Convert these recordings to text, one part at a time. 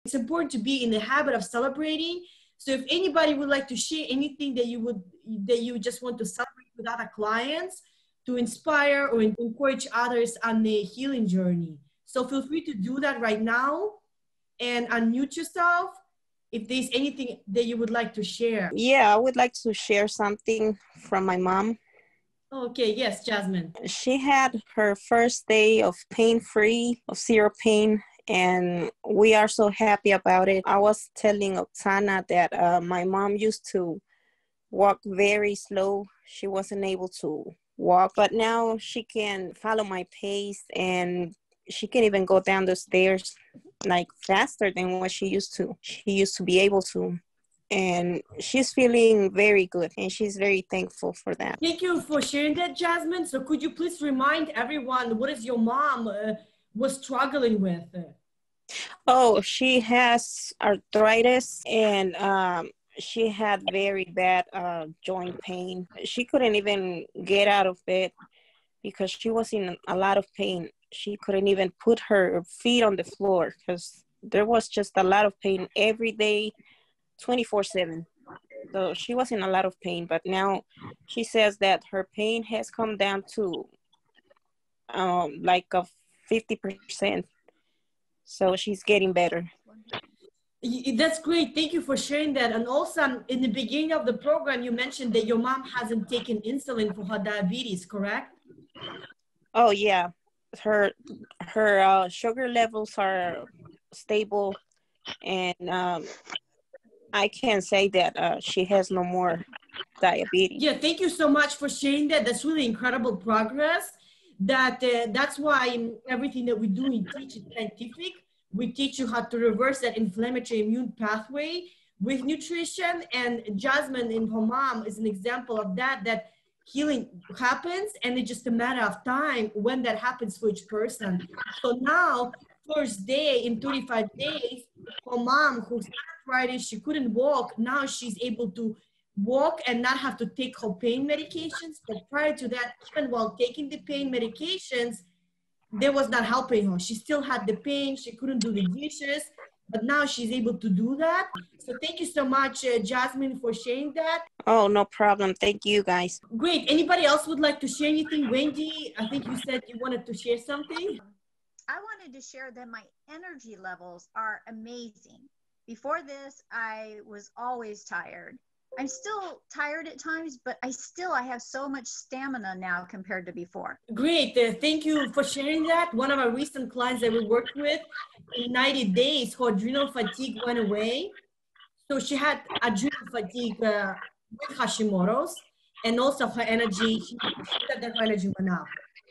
It's important to be in the habit of celebrating. So if anybody would like to share anything that you just want to celebrate with other clients to inspire or encourage others on the healing journey. So feel free to do that right now and unmute yourself if there's anything that you would like to share. Yeah, I would like to share something from my mom. Okay, yes, Jasmine. She had her first day of pain-free, of zero pain, and we are so happy about it. I was telling Oksana that my mom used to walk very slow. She wasn't able to walk, but now she can follow my pace and she can even go down the stairs like faster than what she used to. She used to be able to. And she's feeling very good and she's very thankful for that. Thank you for sharing that, Jasmine. So could you please remind everyone, what is your mom was struggling with? Oh, she has arthritis and she had very bad joint pain. She couldn't even get out of bed because she was in a lot of pain. She couldn't even put her feet on the floor because there was just a lot of pain every day, 24/7. So she was in a lot of pain, but now she says that her pain has come down to like a 50%. So she's getting better. That's great. Thank you for sharing that. And also in the beginning of the program, you mentioned that your mom hasn't taken insulin for her diabetes, correct? Oh yeah. Her sugar levels are stable and I can say that she has no more diabetes. Yeah, thank you so much for sharing that. That's really incredible progress. That's why everything that we do in Teach is scientific. We teach you how to reverse that inflammatory immune pathway with nutrition. And Jasmine and her mom is an example of that healing happens, and it's just a matter of time when that happens for each person. So now, first day in 35 days, her mom who's arthritis, she couldn't walk. Now she's able to walk and not have to take her pain medications. But prior to that, even while taking the pain medications, they was not helping her. She still had the pain. She couldn't do the dishes, but now she's able to do that. So thank you so much, Jasmine, for sharing that. Oh, no problem. Thank you, guys. Great. Anybody else would like to share anything? Wendy, I think you said you wanted to share something. I wanted to share that my energy levels are amazing. Before this, I was always tired. I'm still tired at times, but I have so much stamina now compared to before. Great. Thank you for sharing that. One of our recent clients that we worked with, in 90 days, her adrenal fatigue went away. So she had adrenal fatigue with Hashimotos, and also her energy, she said that her energy went up.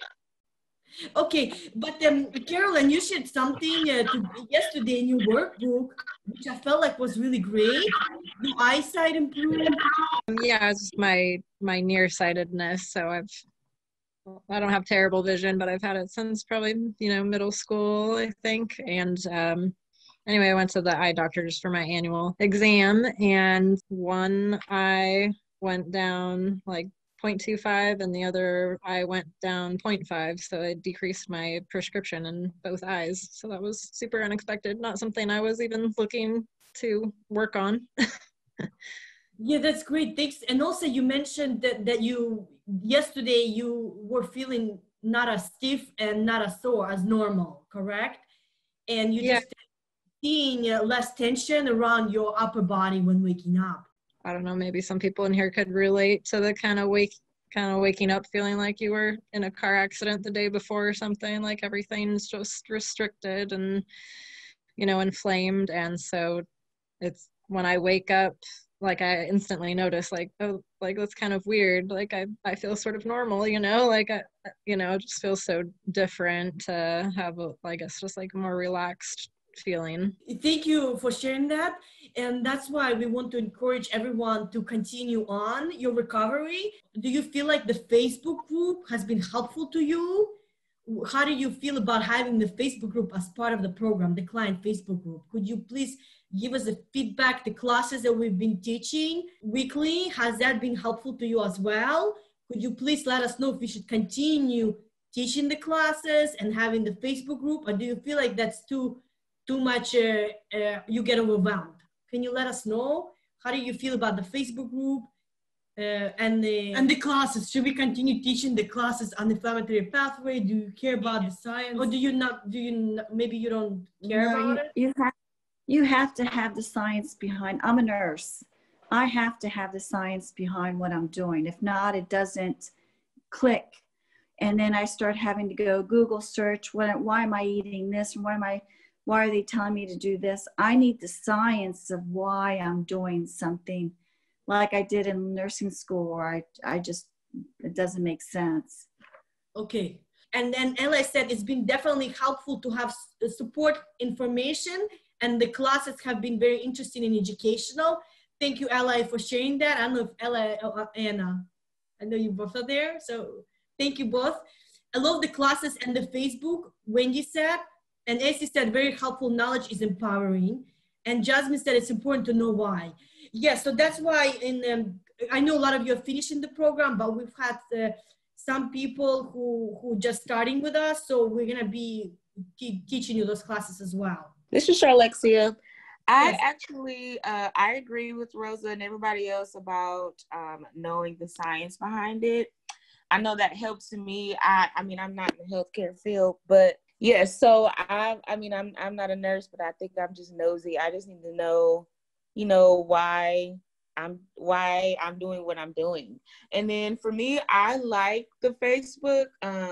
Okay, but Carolyn, you shared something yesterday in your workbook, which I felt like was really great. Your eyesight improved. Yeah, it's my nearsightedness. So I don't have terrible vision, but I've had it since probably middle school, I think. And anyway, I went to the eye doctor just for my annual exam, and one eye went down like 0.25 and the other eye went down 0.5, so it decreased my prescription in both eyes. So that was super unexpected, not something I was even looking to work on. Yeah, that's great. Thanks. And also you mentioned that yesterday you were feeling not as stiff and not as sore as normal, correct? And you just seeing less tension around your upper body when waking up. I don't know, maybe some people in here could relate to the kind of waking up feeling like you were in a car accident the day before or something, like everything's just restricted and, inflamed. And so it's when I wake up, like I instantly notice like, oh, like that's kind of weird. Like I feel sort of normal, like, it just feels so different to have, I guess, just like a more relaxed feeling. Thank you for sharing that. And that's why we want to encourage everyone to continue on your recovery. Do you feel like the Facebook group has been helpful to you? How do you feel about having the Facebook group as part of the program, the client Facebook group? Could you please give us a feedback, the classes that we've been teaching weekly, has that been helpful to you as well? Could you please let us know if we should continue teaching the classes and having the Facebook group, or do you feel like that's too too much, you get overwhelmed. Can you let us know? How do you feel about the Facebook group and the classes? Should we continue teaching the classes on the inflammatory pathway? Do you care about the science, or do you not? Maybe you don't care about it? You have to have the science behind. I'm a nurse. I have to have the science behind what I'm doing. If not, it doesn't click. And then I start having to go Google search, why am I eating this? And why are they telling me to do this? I need the science of why I'm doing something like I did in nursing school, or it doesn't make sense. Okay. And then Ella said it's been definitely helpful to have support information, and the classes have been very interesting and educational. Thank you, Ella, for sharing that. I don't know if Ella or Anna, I know you both are there, so thank you both. I love the classes and the Facebook, Wendy said, and Essie said, very helpful, knowledge is empowering. And Jasmine said, it's important to know why. Yeah, so that's why I know a lot of you are finishing the program, but we've had some people who just starting with us, so we're gonna be teaching you those classes as well. This is Charlexia. I Yes. actually, I agree with Rosa and everybody else about knowing the science behind it. I know that helps me. I mean, I'm not in the healthcare field, but yeah, so I'm not a nurse, but I think I'm just nosy. I just need to know, why I'm doing what I'm doing. And then for me, I like the Facebook.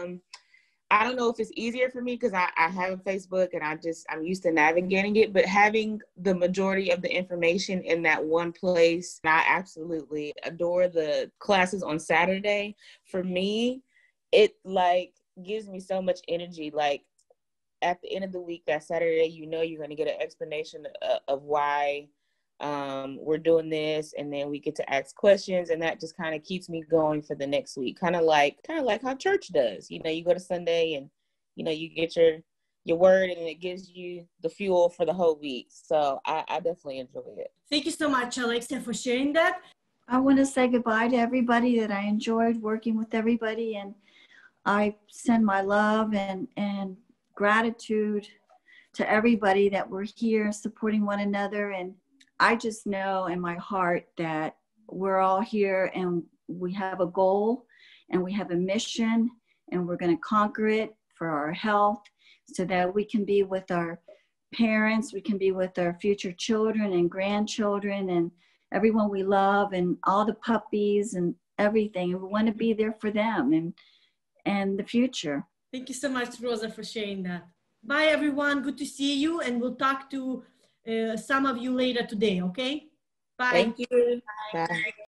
I don't know if it's easier for me because I have a Facebook and I'm used to navigating it, but having the majority of the information in that one place, I absolutely adore the classes on Saturday. For me, it gives me so much energy. Like at the end of the week, that Saturday, you're going to get an explanation of why we're doing this, and then we get to ask questions, and that just kind of keeps me going for the next week, kind of like how church does. You go to Sunday and you get your word, and it gives you the fuel for the whole week. So I definitely enjoy it. Thank you so much, Alexia, for sharing that. I want to say goodbye to everybody that I enjoyed working with everybody, and I send my love and gratitude to everybody that we're here supporting one another. And I just know in my heart that we're all here and we have a goal and we have a mission, and we're going to conquer it for our health so that we can be with our parents, we can be with our future children and grandchildren and everyone we love and all the puppies and everything. And we want to be there for them and the future. Thank you so much, Rosa, for sharing that. Bye, everyone. Good to see you, and we'll talk to some of you later today, okay? Bye. Thank you. Bye.